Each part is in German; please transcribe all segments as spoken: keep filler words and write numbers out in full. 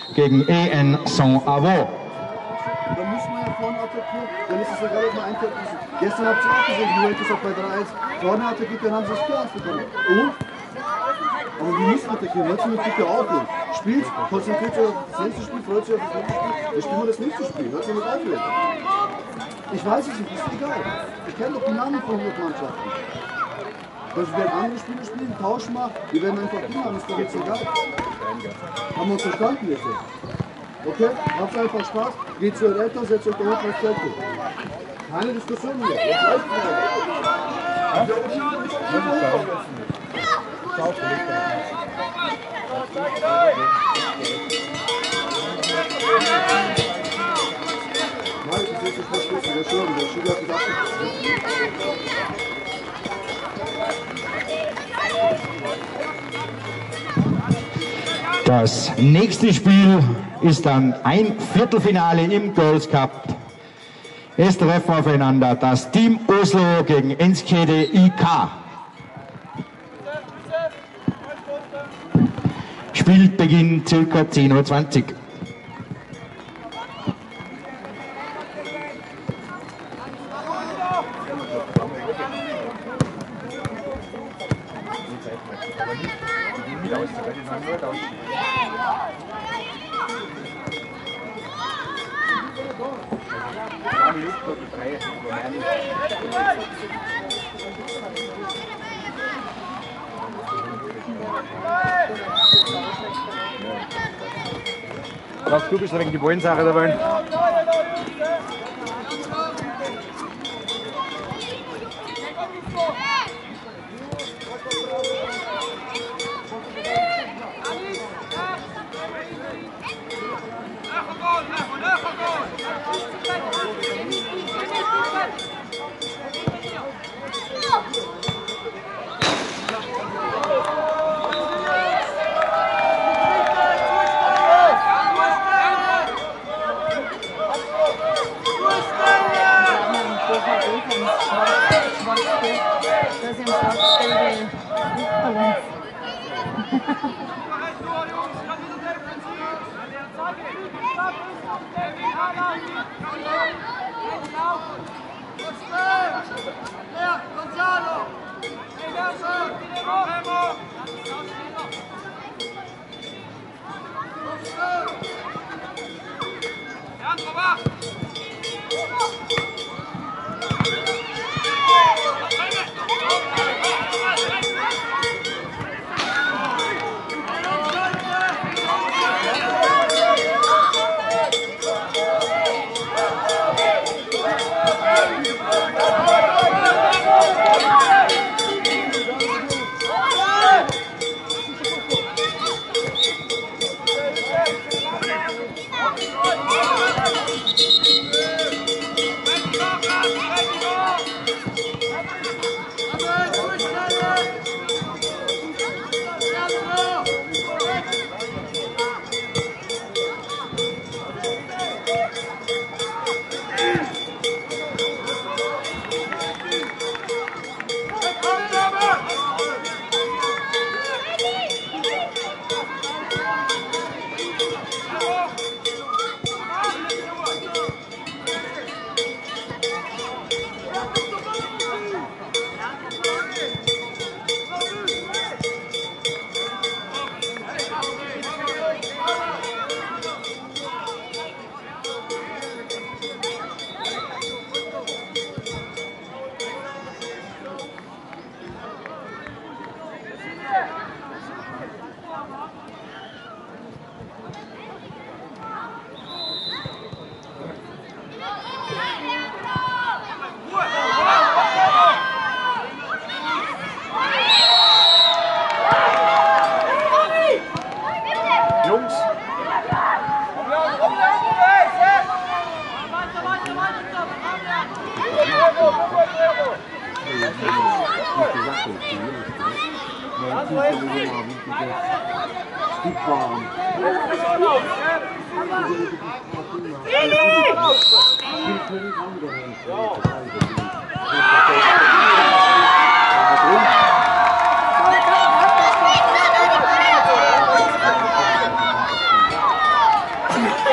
gegen E N Saint-Avold. Da müssen wir ja vorne attackieren, dann ist es egal, ob wir eintreten müssen. Gestern habt ihr auch gesehen, wie heute ist auch bei drei eins. Vorne attackiert, dann haben sie das Tor ausbekommen. Und? Aber wir müssen attackieren, heute sind wir bitte aufhören. Spielt, konzentriert euch auf das nächste Spiel, freut sich auf das nächste Spiel. Wir spielen wir das nächste Spiel, hört nicht aufhören. Ich weiß es nicht, ist egal. Ich kenne doch die Namen von hundert Mannschaften. Also wir werden andere Spiele spielen, Tausch machen, wir werden einfach machen, ist doch jetzt egal. Haben wir uns verstanden jetzt? Okay? Habt einfach Spaß, geht zu euren Eltern, setzt euch da unten aufs Feld. Keine Diskussion mehr. Jetzt läuft es wieder. Nein, ich sehe es nicht verstehen, der Schirm, der Schüler hat gesagt, das nächste Spiel ist dann ein Viertelfinale im Girls Cup. Es treffen aufeinander das Team Oslo gegen Enskede I K. Spielbeginn ca. zehn Uhr zwanzig. Glaubst du, bist du wegen die Ballensache dabei?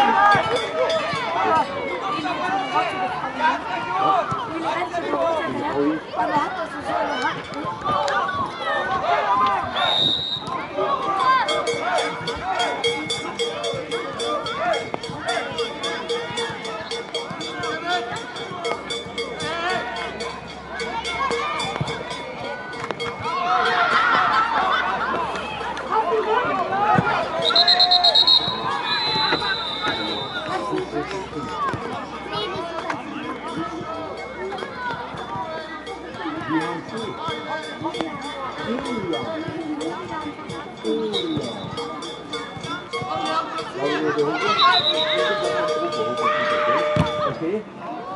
Okay.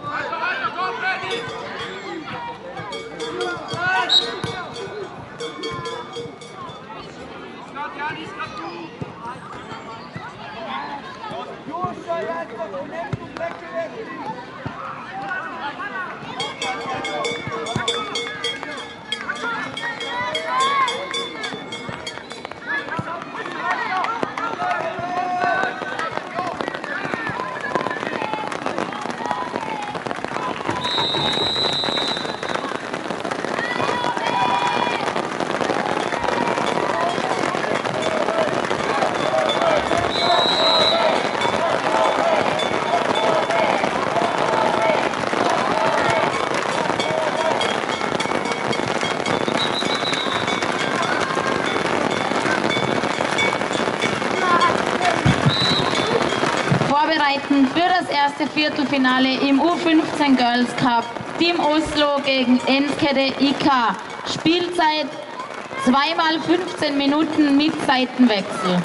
Vorbereiten für das erste Viertelfinale im U fünfzehn Girls Cup. Team Oslo gegen Enskede I K. Spielzeit zweimal fünfzehn Minuten mit Seitenwechsel.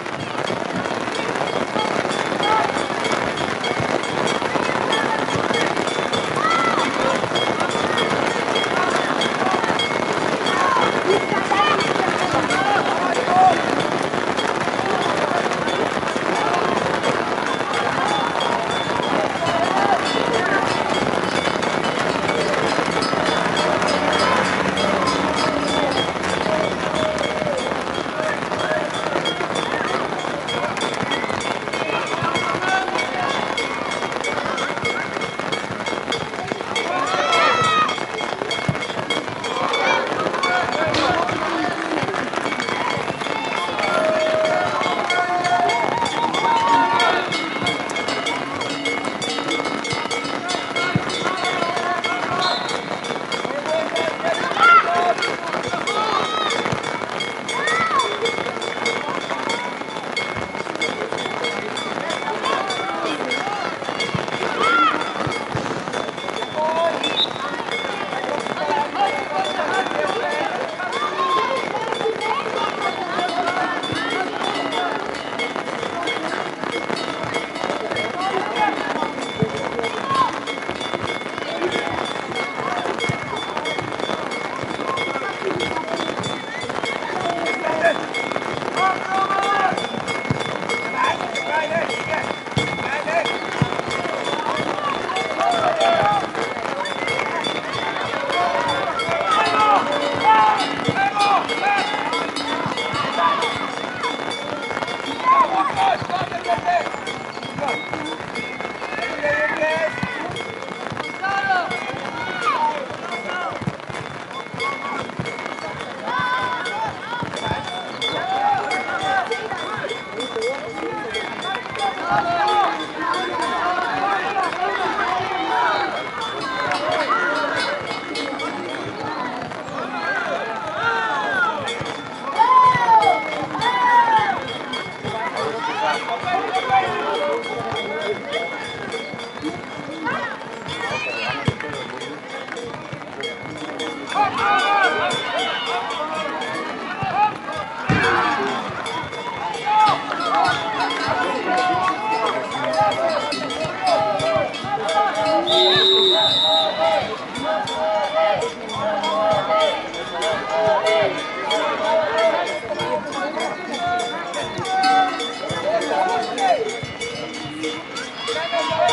Go!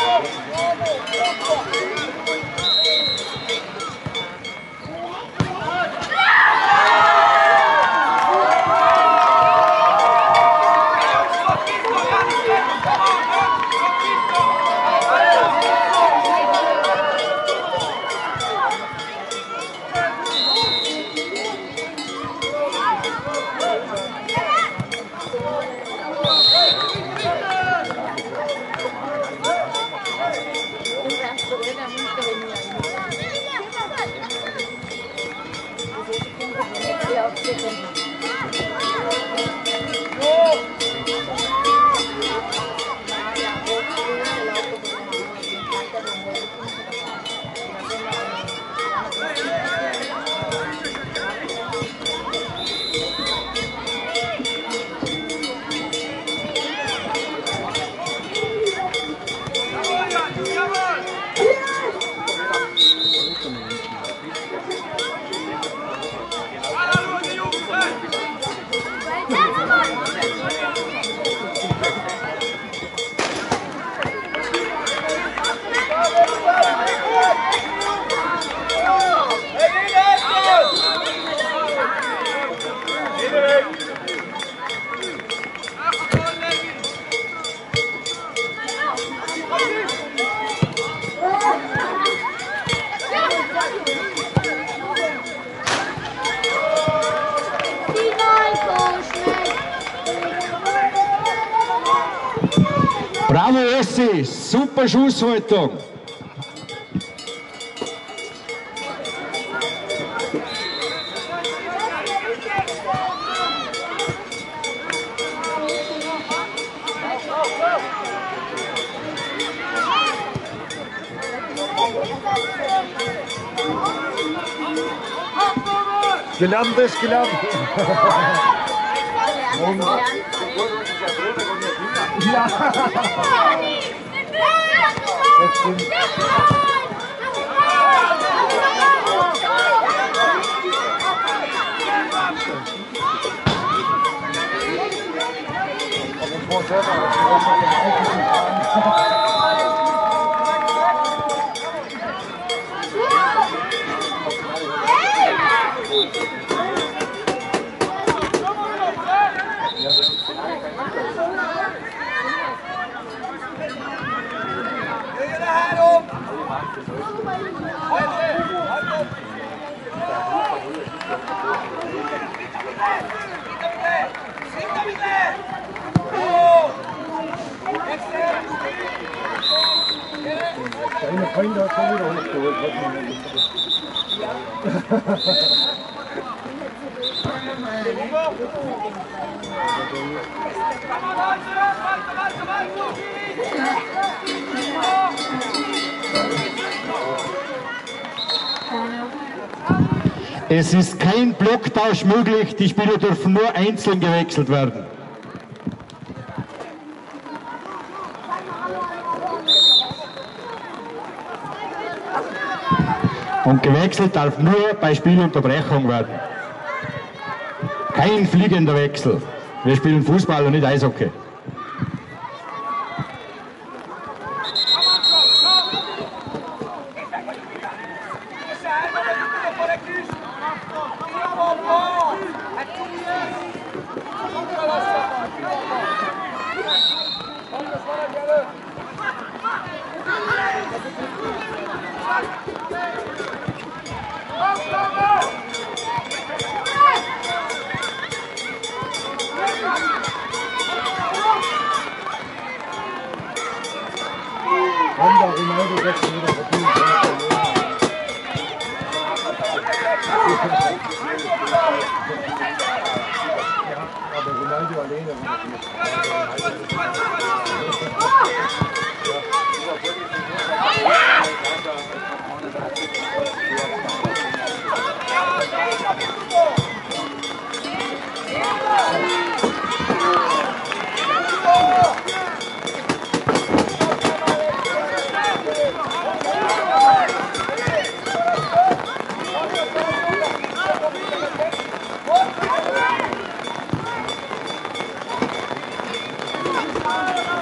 Bravo Ossi, super Schusshaltung. Gelernt ist gelernt. Ja. Das stimmt. Deine Freunde hat schon wieder hochgeholt. Es ist kein Blocktausch möglich, die Spieler dürfen nur einzeln gewechselt werden. Und gewechselt darf nur bei Spielunterbrechung werden. Kein fliegender Wechsel. Wir spielen Fußball und nicht Eishockey. Honda, Ronaldo, sechs Meter verdient. Ja, aber Ronaldo alleine. Thank you.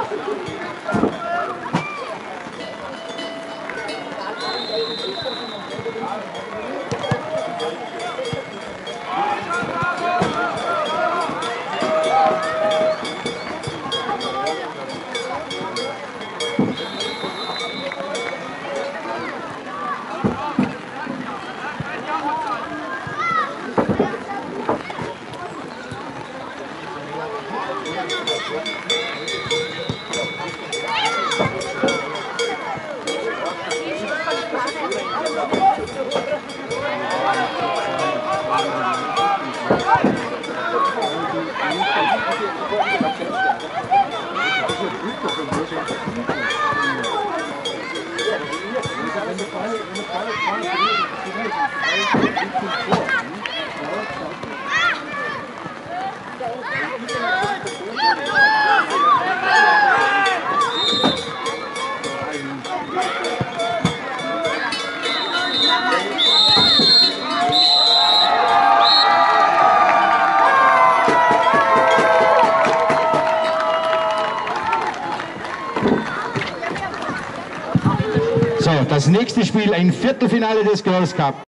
So, das nächste Spiel, ein Viertelfinale des Girls Cup.